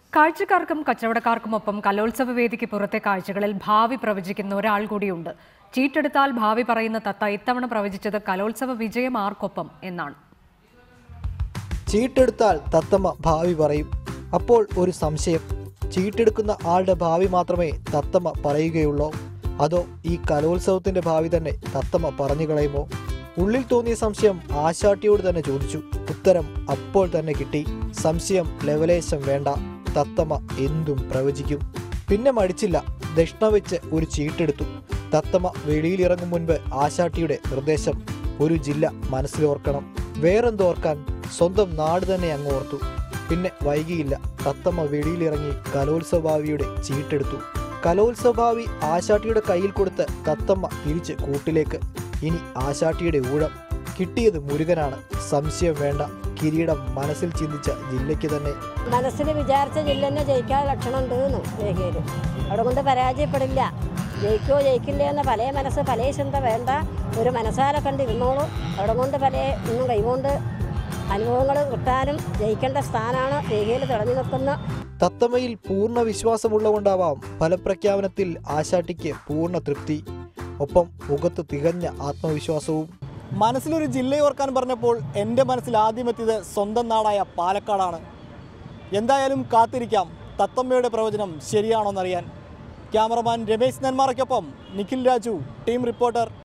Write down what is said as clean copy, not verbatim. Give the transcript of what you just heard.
കാഴ്ചക്കാർക്കും കച്ചവടക്കാർക്കുമൊപ്പം കലോത്സവ വേദിക്ക് പുറത്തെ കാഴ്ചകളിൽ ഭാവി പ്രവചിക്കുന്ന ഒരാൾ കൂടിയുണ്ട്. ചീട്ടെടുത്താൽ ഭാവി പറയുന്ന തത്ത ഇത്തവണ പ്രവചിച്ചത് കലോത്സവ വിജയം ആർക്കൊപ്പം എന്നാണ്. ചീട്ടെടുത്താൽ തത്തമ്മ ഭാവി പറയും. അപ്പോൾ ഒരു സംശയം, ചീട്ടെടുക്കുന്ന ആളുടെ ഭാവി മാത്രമേ തത്തമ്മ പറയുകയുള്ളൂ, അതോ ഈ കലോത്സവത്തിന്റെ ഭാവി തന്നെ തത്തമ്മ പറഞ്ഞു കളയുമോ? ഉള്ളിൽ തോന്നിയ സംശയം ആശാട്ടിയോട് തന്നെ ചോദിച്ചു. ഉത്തരം അപ്പോൾ തന്നെ കിട്ടി. സംശയം ലെവലേശം വേണ്ട, തത്തമ്മ എന്തും പ്രവചിക്കും. പിന്നെ മടിച്ചില്ല, ദക്ഷിണ വെച്ച് ഒരു ചീട്ടെടുത്തു. തത്തമ്മ വെളിയിലിറങ്ങും മുൻപ് ആശാട്ടിയുടെ നിർദ്ദേശം, ഒരു ജില്ല മനസ്സിലോർക്കണം. വേറെന്തോർക്കാൻ, സ്വന്തം നാട് തന്നെ അങ്ങ് ഓർത്തു. പിന്നെ വൈകിയില്ല, തത്തമ്മ വെളിയിലിറങ്ങി കലോത്സവഭാവിയുടെ ചീട്ടെടുത്തു. കലോത്സവഭാവി ആശാട്ടിയുടെ കയ്യിൽ കൊടുത്ത് തത്തമ്മ തിരിച്ച് കൂട്ടിലേക്ക്. ഇനി ആശാട്ടിയുടെ ഊഴം. കിട്ടിയത് മുരുകനാണ്, സംശയം വേണ്ട. കിരീടം മനസ്സിൽ ചിന്തിച്ച ജില്ലയ്ക്ക് തന്നെ. മനസ്സിൽ വിചാരിച്ച ജില്ല തന്നെ ജയിക്കാൻ ലക്ഷണമുണ്ട് രേഖയില്. അവിടെ കൊണ്ട് പരാജയപ്പെടില്ല. ജയിക്കോ ജയിക്കില്ല എന്ന പല മനസ്സ് പല ചിന്ത വേണ്ട, ഒരു മനസ്സാലെ കണ്ടിരുന്നോളൂ. അവിടെ കൊണ്ട് പല ഇന്നും കൈകൊണ്ട് അനുഭവങ്ങൾ കിട്ടാനും ജയിക്കേണ്ട സ്ഥാനമാണ് രേഖയിൽ തെളിഞ്ഞു നിൽക്കുന്ന. തത്തമ്മയിൽ പൂർണ്ണ വിശ്വാസമുള്ളതുകൊണ്ടാവാം ഫലപ്രഖ്യാപനത്തിൽ ആശാട്ടിക്ക് പൂർണ്ണ തൃപ്തി, ഒപ്പം മുഖത്ത് തികഞ്ഞ ആത്മവിശ്വാസവും. മനസ്സിലൊരു ജില്ലയോർക്കാൻ പറഞ്ഞപ്പോൾ എൻ്റെ മനസ്സിൽ ആദ്യമെത്തിയത് സ്വന്തം നാടായ പാലക്കാടാണ്. എന്തായാലും കാത്തിരിക്കാം തത്തമ്മയുടെ പ്രവചനം ശരിയാണോന്നറിയാൻ. ക്യാമറമാൻ രമേശ് നെന്മാറയ്ക്കൊപ്പം നിഖിൽ രാജു, ടീം റിപ്പോർട്ടർ.